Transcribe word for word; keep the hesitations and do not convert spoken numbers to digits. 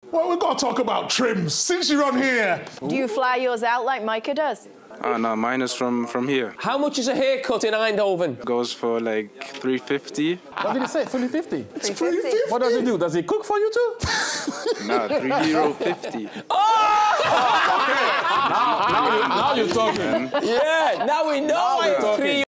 Well, we've got to talk about trims. Since you're on here... Do you fly yours out like Micah does? Oh, no, mine is from, from here. How much is a haircut in Eindhoven? Goes for like three fifty. What did he say? three fifty? three fifty. What does he do? Does he cook for you too? No, three euro fifty. Oh! Okay. Now, now, you, now you're talking. Yeah, now we know why it's three